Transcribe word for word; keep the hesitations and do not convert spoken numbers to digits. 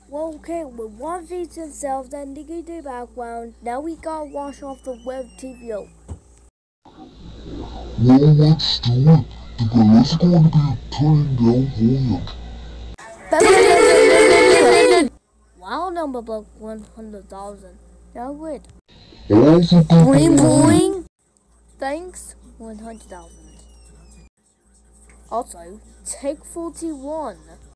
Well, okay, with one face itself, then the background, now we gotta wash off the web T V. Well, let's do it. The girls are going to be turning down for you. Wow, number block one hundred thousand. Now wait. Also, Boing boing. Thanks, one hundred thousand. Also, take forty-one.